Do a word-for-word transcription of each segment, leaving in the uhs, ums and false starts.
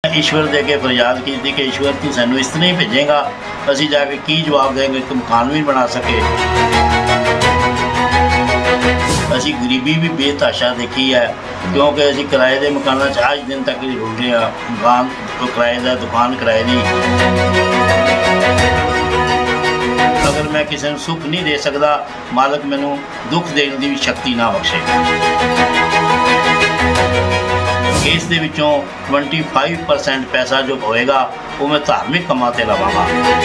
ईश्वर दे अगे फरियाद की थी कि ईश्वर तू सैनू इस तरह ही भेजेगा, असी जाके की जवाब देंगे, एक मकान भी बना सके। असी गरीबी भी बेतहाशा देखी है, क्योंकि असी किराए के मकानों आज दिन तक ही रुल रहे हैं। मकान किराए का, दुकान किराए की। अगर मैं किसी को सुख नहीं दे सकता, मालक मैनू दुख देने की भी शक्ति ना बख्शे। इस दे विचों पच्चीस परसेंट पैसा जो होएगा वो मैं धार्मिक कामां ते लावांगा।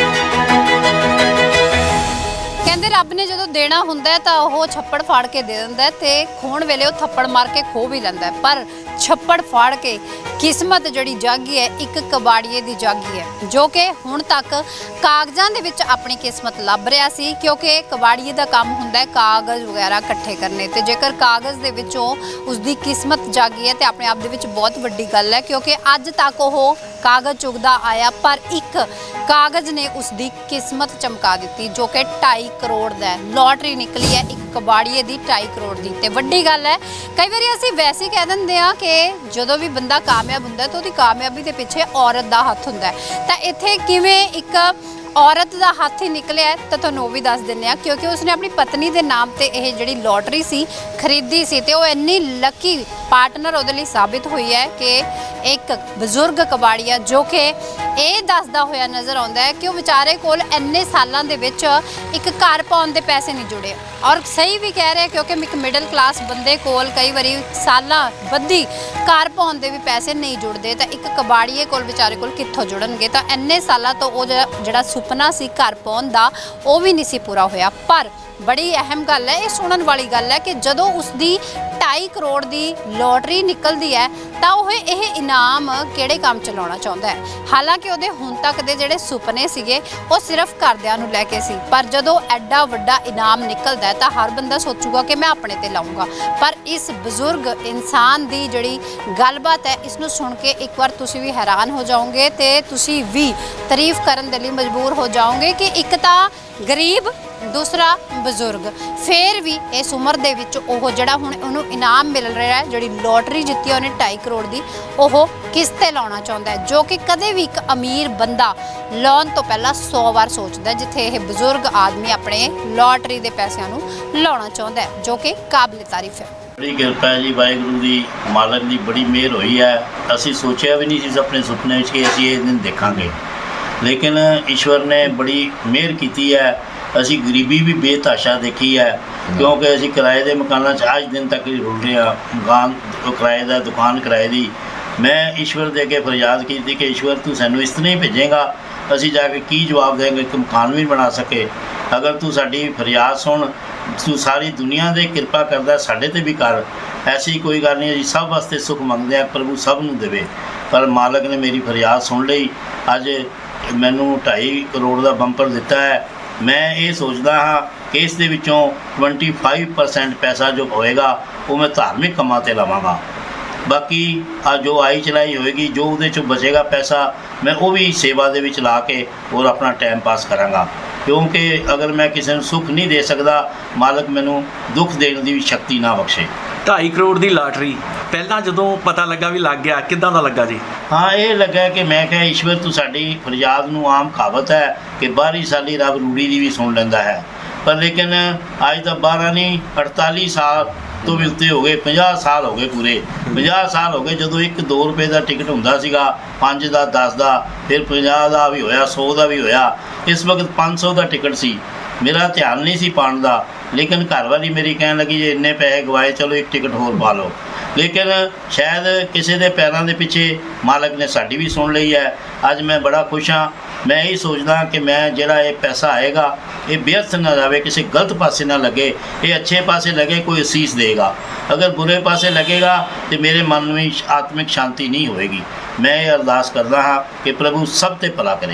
कहते रब ने जो देना हुंदा तो वह छप्पड़ फाड़ के दे दिंदा है, ते खोण वेले वो थप्पड़ मार के खो भी लैंदा है। पर छप्पड़ फाड़ के किस्मत जिहड़ी जागी है एक कबाड़िए दी जागी है, जो कि हुण तक कागज़ां दे विच अपनी किस्मत लभ रहा सी, क्योंकि कबाड़िए दा काम हुंदा है कागज़ वगैरह इकट्ठे करने। ते जेकर कागज़ दे विचों उसदी किस्मत जागी है तो अपने आप दे विच बहुत वड्डी गल है, क्योंकि अज तक वह कागज़ चुगदा आया पर एक कागज़ ने उसकी किस्मत चमका दी, जो कि ढाई करोड़ दा है। लॉटरी निकली है एक कबाड़िए की ढाई करोड़ की। तो वड्डी गल है। कई बार असीं वैसे कह दिंदे आ कि जदों भी बंदा कामयाब हुंदा तो उसदी कामयाबी के पिछे औरत का हत्थ हुंदा है। तो इत्थे किवें एक औरत का हत्थ ही निकलिया है तो तुहानूं भी दस दिंदे आ, क्योंकि उसने अपनी पत्नी के नाम से यह जिहड़ी लॉटरी सी खरीदी सी, तो इन्नी लकी पार्टनर उहदे लई साबित हुई है कि एक बजुर्ग कबाड़िया, जो कि ये दसदा होया नज़र आता है कि वह बेचारे कोल इन्ने सालों के विच एक घर पाउण दे पैसे नहीं जुड़े। और सही भी कह रहे, क्योंकि एक मिडल क्लास बंदे कोल कई बारी सालां बद्धी घर पाउण दे भी पैसे नहीं जुड़ते, तो एक कबाड़िए कोल बेचारे कोल कित्थों जुड़नगे। तो इन्ने सालां तो वो जिहड़ा सुपना सी घर पाउण दा वो भी नहीं सी पूरा होया। पर बड़ी अहम गल है, ये सुनन वाली गल है कि जदों उसकी ढाई करोड़ की लॉटरी निकलती है तो वह यह इनाम किहड़े काम च लाउणा चाहुंदा है। हालांकि उहदे हुण तक दे जिहड़े सुपने सीगे वो सिर्फ घरदिआं नूं लैके सी, पर जदों एडा वड्डा इनाम निकलदा है तो हर बंदा सोचूगा कि मैं अपने ते लाऊंगा। पर इस बजुर्ग इंसान की जिहड़ी गलबात है इसनूं सुन के एक बार तुसीं भी हैरान हो जाओगे, तो तुसीं भी तारीफ करन दे लई मजबूर हो जाओगे कि एक तां गरीब, दूसरा बजुर्ग, फिर भी इस उम्र दे विच ओह जिहड़ा हुण उहनूं इनाम मिल रहा है, जिहड़ी लॉटरी जित्ती उहने ढाई करोड़ की, ओह किस ते लाउणा चाहुंदा है, जो कि कदे भी एक अमीर बंदा लाउण तो पहला सौ बार सोचदा है, जिथे यह बजुर्ग आदमी अपने लॉटरी के पैसों नूं लाउणा चाहुंदा है, जो कि काबिल तारीफ है। बड़ी किरपा है जी वाहिगुरू की, मालक की बड़ी मेहर हुई है। असी सोचा भी नहीं सी अपने सुपने में कि असी ये दिन देखांगे, लेकिन ईश्वर ने बड़ी मेहर की है। असी गरीबी भी बेतहाशा देखी है, क्योंकि असी किराए के मकानों आज दिन तक ही रुल रहे हैं। मकान किराए का, दुकान किराए की। मैं ईश्वर दे अगे फरियाद की थी कि ईश्वर तू सैनू इस तरह ही भेजेगा, असी जाके की जवाब देंगे, एक मकान भी बना सके। अगर तू साडी फरियाद सुन, तू सारी दुनिया दे किरपा करदा, साडे ते भी कर। ऐसी कोई गल नहीं, असी सब वास्ते सुख मंगदे हैं, प्रभु सब नूं देवे। पर मालक ने मेरी फरियाद सुन लई, अज मैनू ढाई करोड़ का बंपर दिता है। मैं ये सोचता हाँ कि इस दे विचों पच्चीस परसेंट पैसा जो होएगा वो मैं धार्मिक कामां ते लावांगा। बाकी आ जो आई चलाई होएगी, जो उहदे चों बचेगा पैसा, मैं वो भी सेवा दे विच ला के और अपना टाइम पास करांगा। क्योंकि अगर मैं किसी को सुख नहीं दे सकता, मालक मैनू दुख देने की भी शक्ति ना बख्शे। ढाई करोड़ की लाटरी पहला जदों पता लगा भी लग गया, किदां दा लगा जी? हाँ, ये लगा कि मैं क्या ईश्वर तू साडी फरियाद नूं, आम कहावत है कि बारह साली रब रूड़ी की भी सुन लैंदा है। पर लेकिन अज तो बारह नहीं अड़ताली साल तो भी उत्ते हो गए, पचास साल हो गए, पूरे पचास साल हो गए। जदों एक दो रुपये का टिकट हुंदा सीगा, पाँच का, दस का, फिर पचास का भी होया, सौ का भी होया। इस वक्त पाँच सौ का टिकट सी। मेरा ध्यान नहीं सी पाण दा, लेकिन घर वाली मेरी कहन लगी जे इन्ने पैसे गवाए, चलो एक टिकट होर पा लो। लेकिन शायद किसी के पैरों के पिछे मालक ने साड़ी भी सुन ली है। अज मैं बड़ा खुश हाँ। मैं यही सोचदा कि मैं जिहड़ा ये पैसा आएगा ये व्यर्थ ना जाए, किसी गलत पासे ना लगे, ये अच्छे पासे लगे, कोई असीस देगा। अगर बुरे पासे लगेगा तो मेरे मन में आत्मिक शांति नहीं होएगी। मैं ये अरदास करदा हाँ कि प्रभु सब ते भला करे।